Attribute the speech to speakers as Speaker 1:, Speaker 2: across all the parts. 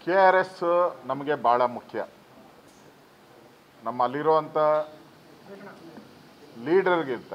Speaker 1: KRS ನಮಗೆ ಭಾಳ ಮುಖ್ಯ. ನಮ್ಮಲ್ಲಿರುವಂಥ ಲೀಡರ್ಗಿಂತ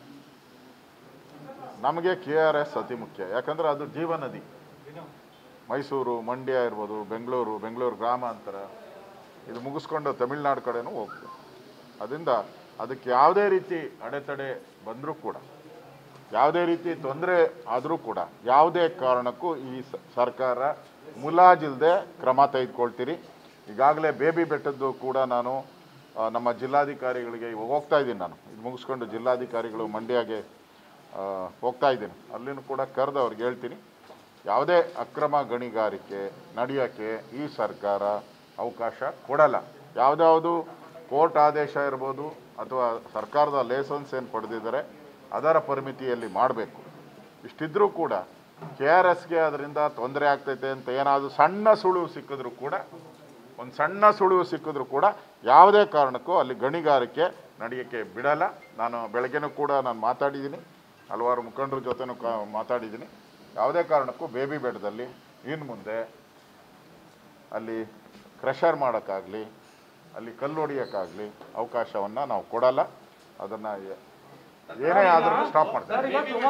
Speaker 1: ನಮಗೆ KRS ಅತಿ ಮುಖ್ಯ. ಯಾಕಂದರೆ ಅದು ಜೀವನದಿ. ಮೈಸೂರು, ಮಂಡ್ಯ ಇರ್ಬೋದು, ಬೆಂಗಳೂರು ಗ್ರಾಮಾಂತರ ಇದು ಮುಗಿಸ್ಕೊಂಡು ತಮಿಳ್ನಾಡು ಕಡೆನೂ ಹೋಗ್ತದೆ. ಅದರಿಂದ ಅದಕ್ಕೆ ಯಾವುದೇ ರೀತಿ ಅಡೆತಡೆ ಬಂದರೂ ಕೂಡ, ಯಾವುದೇ ರೀತಿ ತೊಂದರೆ ಆದರೂ ಕೂಡ ಯಾವುದೇ ಕಾರಣಕ್ಕೂ ಈ ಸರ್ಕಾರ ಮುಲಾಜಿಲ್ಲದೆ ಕ್ರಮ ತೆಗೆದುಕೊಳ್ತೀರಿ. ಈಗಾಗಲೇ ಬೇಬಿ ಬೆಟ್ಟದ್ದು ಕೂಡ ನಾನು ನಮ್ಮ ಜಿಲ್ಲಾಧಿಕಾರಿಗಳಿಗೆ ಇವಾಗ ಹೋಗ್ತಾ ಇದ್ದೀನಿ. ನಾನು ಇದು ಮುಗಿಸ್ಕೊಂಡು ಜಿಲ್ಲಾಧಿಕಾರಿಗಳು ಮಂಡ್ಯಗೆ ಹೋಗ್ತಾ ಇದ್ದೀನಿ. ಅಲ್ಲಿನೂ ಕೂಡ ಕರೆದು ಅವ್ರಿಗೆ ಹೇಳ್ತೀನಿ, ಯಾವುದೇ ಅಕ್ರಮ ಗಣಿಗಾರಿಕೆ ನಡೆಯೋಕ್ಕೆ ಈ ಸರ್ಕಾರ ಅವಕಾಶ ಕೊಡಲ್ಲ. ಯಾವುದ್ಯಾವುದು ಕೋರ್ಟ್ ಆದೇಶ ಇರ್ಬೋದು ಅಥವಾ ಸರ್ಕಾರದ ಲೈಸೆನ್ಸ್ ಏನು ಪಡೆದಿದ್ದಾರೆ ಅದರ ಪರಿಮಿತಿಯಲ್ಲಿ ಮಾಡಬೇಕು. ಇಷ್ಟಿದ್ರೂ ಕೂಡ KRSಗೆ ಅದರಿಂದ ತೊಂದರೆ ಆಗ್ತೈತೆ ಅಂತ ಏನಾದರೂ ಸಣ್ಣ ಸುಳಿವು ಸಿಕ್ಕಿದ್ರೂ ಕೂಡ, ಒಂದು ಸಣ್ಣ ಸುಳಿವು ಸಿಕ್ಕಿದ್ರೂ ಕೂಡ ಯಾವುದೇ ಕಾರಣಕ್ಕೂ ಅಲ್ಲಿ ಗಣಿಗಾರಿಕೆ ನಡೆಯೋಕ್ಕೆ ಬಿಡಲ್ಲ. ನಾನು ಬೆಳಗ್ಗೆನೂ ಕೂಡ ನಾನು ಮಾತಾಡಿದ್ದೀನಿ, ಹಲವಾರು ಮುಖಂಡರ ಜೊತೆನೂ ಮಾತಾಡಿದ್ದೀನಿ. ಯಾವುದೇ ಕಾರಣಕ್ಕೂ ಬೇಬಿ ಬೆಟ್ಟದಲ್ಲಿ ಇನ್ನು ಮುಂದೆ ಅಲ್ಲಿ ಕ್ರಷರ್ ಮಾಡೋಕ್ಕಾಗಲಿ, ಅಲ್ಲಿ ಕಲ್ಲು ಹೊಡಿಯೋಕ್ಕಾಗಲಿ ಅವಕಾಶವನ್ನು ನಾವು ಕೊಡಲ್ಲ. ಅದನ್ನು ಏನೇ ಆದರೂ ಸ್ಟಾಪ್ ಮಾಡ್ತಾರೆ.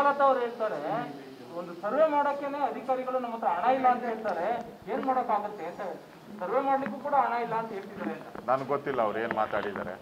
Speaker 2: ಒಂದು ಸರ್ವೆ ಮಾಡೋಕ್ಕೇನೆ ಅಧಿಕಾರಿಗಳು ನಮ್ಮ ಹತ್ರ ಹಣ ಇಲ್ಲ ಅಂತ ಹೇಳ್ತಾರೆ. ಏನ್ ಮಾಡೋಕ್ಕಾಗುತ್ತೆ? ಸರ್ವೆ ಮಾಡ್ಲಿಕ್ಕೂ ಕೂಡ ಹಣ ಇಲ್ಲ ಅಂತ ಹೇಳ್ತಿದ್ದಾರೆ.
Speaker 1: ನನಗೆ ಗೊತ್ತಿಲ್ಲ ಅವ್ರು ಏನು ಮಾತಾಡಿದ್ದಾರೆ.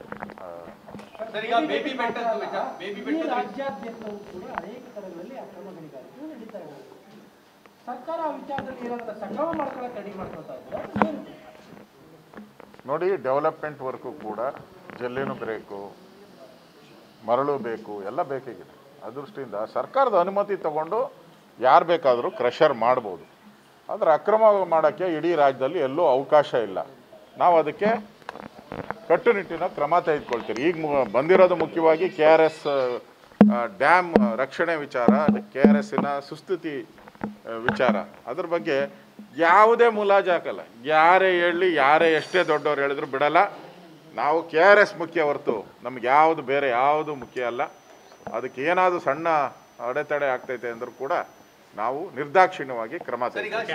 Speaker 2: ರಾಜ್ಯಾದ್ಯಂತವೂ ಕೂಡ ಅನೇಕ ಸ್ಥಳಗಳಲ್ಲಿ ಅಕ್ರಮ ಗಣಿಗಾರಿಕೆ ನಡೀತಾ ಇದೆ. ಸರ್ಕಾರ ಆ ವಿಚಾರದಲ್ಲಿ ಏನಾದರೂ ಸಂಗಮ ಮಾಡ್ಕೊಳ್ಳೋಕೆ ರೆಡಿ ಮಾಡ್ಕೊಳ್ತಾ ಇದ್ದಾರೆ.
Speaker 1: ನೋಡಿ, ಡೆವಲಪ್ಮೆಂಟ್ ವರ್ಕು ಕೂಡ ಜಲ್ಲಿನೂ ಬೇಕು, ಮರಳು ಬೇಕು, ಎಲ್ಲ ಬೇಕಾಗಿದೆ. ಅದೃಷ್ಟಿಯಿಂದ ಸರ್ಕಾರದ ಅನುಮತಿ ತಗೊಂಡು ಯಾರು ಬೇಕಾದರೂ ಕ್ರಷರ್ ಮಾಡ್ಬೋದು. ಆದರೆ ಅಕ್ರಮ ಮಾಡೋಕ್ಕೆ ಇಡೀ ರಾಜ್ಯದಲ್ಲಿ ಎಲ್ಲೂ ಅವಕಾಶ ಇಲ್ಲ. ನಾವು ಅದಕ್ಕೆ ಕಟ್ಟುನಿಟ್ಟಿನ ಕ್ರಮ ತೆಗೆದುಕೊಳ್ತೀರಿ. ಈಗ ಬಂದಿರೋದು ಮುಖ್ಯವಾಗಿ KRS ಡ್ಯಾಮ್ ರಕ್ಷಣೆ ವಿಚಾರ, KRSನ ಸುಸ್ಥಿತಿ ವಿಚಾರ. ಅದ್ರ ಬಗ್ಗೆ ಯಾವುದೇ ಮುಲಾಜು ಹಾಕಲ್ಲ. ಯಾರೇ ಹೇಳಲಿ, ಯಾರೇ ಎಷ್ಟೇ ದೊಡ್ಡವ್ರು ಹೇಳಿದ್ರು ಬಿಡಲ್ಲ. ನಾವು KRS ಮುಖ್ಯ ಹೊರತು ನಮ್ಗೆ ಯಾವುದು ಬೇರೆ ಯಾವುದು ಮುಖ್ಯ ಅಲ್ಲ. ಅದಕ್ಕೆ ಏನಾದರೂ ಸಣ್ಣ ಅಡೆತಡೆ ಆಗ್ತೈತೆ ಅಂದರೂ ಕೂಡ ನಾವು ನಿರ್ದಾಕ್ಷಿಣ್ಯವಾಗಿ ಕ್ರಮ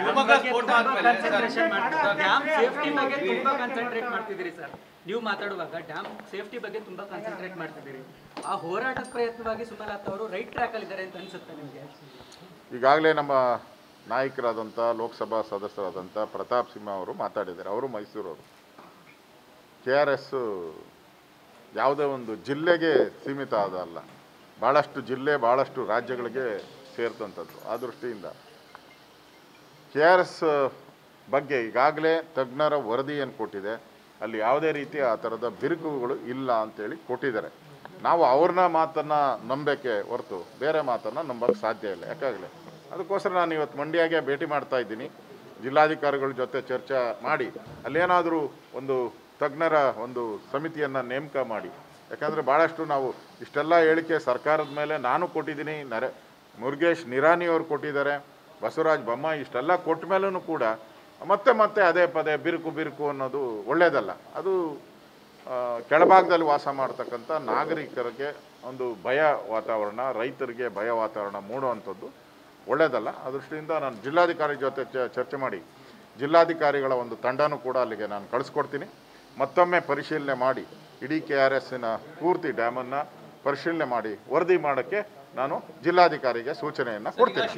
Speaker 3: ನೀವು ಮಾತಾಡುವಾಗ ಡ್ಯಾಮ್ ಸೇಫ್ಟಿ ಬಗ್ಗೆ ತುಂಬಾ ಕಾನ್ಸಂಟ್ರೇಟ್ ಮಾಡ್ತಿದ್ದೀರಿ. ಆ ಹೋರಾಟದ ಪ್ರಯತ್ನವಾಗಿ ಸುಮಲತಾ ಅವರು ರೈಟ್ ಟ್ರ್ಯಾಕ್ ಅಲ್ಲಿ ಇದ್ದಾರೆ ಅಂತ ಅನ್ಸುತ್ತೆ ನಿಮಗೆ?
Speaker 1: ಈಗಾಗಲೇ ನಮ್ಮ ನಾಯಕರಾದಂಥ ಲೋಕಸಭಾ ಸದಸ್ಯರಾದಂಥ ಪ್ರತಾಪ್ ಸಿಂಹ ಅವರು ಮಾತಾಡಿದ್ದಾರೆ. ಅವರು ಮೈಸೂರವರು. KRS ಯಾವುದೇ ಒಂದು ಜಿಲ್ಲೆಗೆ ಸೀಮಿತ ಆದಲ್ಲ, ಭಾಳಷ್ಟು ಜಿಲ್ಲೆ, ಭಾಳಷ್ಟು ರಾಜ್ಯಗಳಿಗೆ ಸೇರಿದಂಥದ್ದು. ಆ ದೃಷ್ಟಿಯಿಂದ KRS ಬಗ್ಗೆ ಈಗಾಗಲೇ ತಜ್ಞರ ವರದಿಯನ್ನು ಕೊಟ್ಟಿದೆ. ಅಲ್ಲಿ ಯಾವುದೇ ರೀತಿ ಆ ಥರದ ಬಿರುಕುಗಳು ಇಲ್ಲ ಅಂತೇಳಿ ಕೊಟ್ಟಿದ್ದಾರೆ. ನಾವು ಅವ್ರನ್ನ ಮಾತನ್ನು ನಂಬಕ್ಕೆ ಹೊರತು ಬೇರೆ ಮಾತನ್ನು ನಂಬಕ್ಕೆ ಸಾಧ್ಯ ಇಲ್ಲ. ಯಾಕಾಗಲೇ ಅದಕ್ಕೋಸ್ಕರ ನಾನು ಇವತ್ತು ಮಂಡ್ಯಗೆ ಭೇಟಿ ಮಾಡ್ತಾ ಇದ್ದೀನಿ. ಜಿಲ್ಲಾಧಿಕಾರಿಗಳ ಜೊತೆ ಚರ್ಚೆ ಮಾಡಿ ಅಲ್ಲೇನಾದರೂ ಒಂದು ತಜ್ಞರ ಒಂದು ಸಮಿತಿಯನ್ನು ನೇಮಕ ಮಾಡಿ, ಯಾಕಂದರೆ ಭಾಳಷ್ಟು ನಾವು ಇಷ್ಟೆಲ್ಲ ಹೇಳಿಕೆ ಸರ್ಕಾರದ ಮೇಲೆ ನಾನು ಕೊಟ್ಟಿದ್ದೀನಿ, ಮುರುಗೇಶ್ ನಿರಾಣಿಯವರು ಕೊಟ್ಟಿದ್ದಾರೆ, ಬಸವರಾಜ ಬೊಮ್ಮಾಯಿ ಇಷ್ಟೆಲ್ಲ ಕೊಟ್ಟ ಮೇಲೂ ಕೂಡ ಮತ್ತೆ ಅದೇ ಪದೇ ಬಿರುಕು ಅನ್ನೋದು ಒಳ್ಳೆಯದಲ್ಲ. ಅದು ಕೆಳಭಾಗದಲ್ಲಿ ವಾಸ ಮಾಡ್ತಕ್ಕಂಥ ನಾಗರಿಕರಿಗೆ ಒಂದು ಭಯ ವಾತಾವರಣ, ರೈತರಿಗೆ ಭಯ ವಾತಾವರಣ ಮೂಡುವಂಥದ್ದು ಒಳ್ಳೆಯದಲ್ಲ. ಆ ದೃಷ್ಟಿಯಿಂದ ನಾನು ಜಿಲ್ಲಾಧಿಕಾರಿ ಜೊತೆ ಚರ್ಚೆ ಮಾಡಿ ಜಿಲ್ಲಾಧಿಕಾರಿಗಳ ಒಂದು ತಂಡನೂ ಕೂಡ ಅಲ್ಲಿಗೆ ನಾನು ಕಳಿಸ್ಕೊಡ್ತೀನಿ. ಮತ್ತೊಮ್ಮೆ ಪರಿಶೀಲನೆ ಮಾಡಿ ಇಡೀ KRSನ ಪೂರ್ತಿ ಡ್ಯಾಮನ್ನು ಪರಿಶೀಲನೆ ಮಾಡಿ ವರದಿ ಮಾಡೋಕ್ಕೆ ನಾನು ಜಿಲ್ಲಾಧಿಕಾರಿಗೆ ಸೂಚನೆಯನ್ನು ಕೊಡ್ತೀನಿ.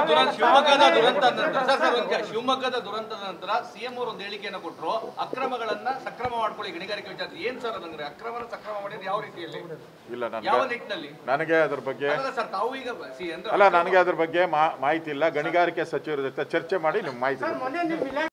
Speaker 4: ಶಿವಮೊಗ್ಗದ ದುರಂತದ ನಂತರ CM ಅವರು ಒಂದು ಹೇಳಿಕೆಯನ್ನು ಕೊಟ್ಟರು, ಅಕ್ರಮಗಳನ್ನ ಸಕ್ರಮ ಮಾಡ್ಕೊಳ್ಳಿ ಗಣಿಗಾರಿಕೆ ವಿಚಾರ. ಏನ್ ಸರ್ ಅದಂದ್ರೆ ಅಕ್ರಮ ಸಕ್ರಮ ಮಾಡಿದ್ರೆ ಯಾವ ರೀತಿಯಲ್ಲಿ?
Speaker 1: ಇಲ್ಲ,
Speaker 4: ಯಾವ ನಿಟ್ಟಿನಲ್ಲಿ?
Speaker 1: ನನಗೆ ಅದ್ರ ಬಗ್ಗೆ
Speaker 4: ತಾವು ಈಗ
Speaker 1: ನನಗೆ ಅದ್ರ ಬಗ್ಗೆ ಮಾಹಿತಿ ಇಲ್ಲ. ಗಣಿಗಾರಿಕೆ ಸಚಿವರ ಜೊತೆ ಚರ್ಚೆ ಮಾಡಿ ನಿಮ್ಗೆ ಮಾಹಿತಿ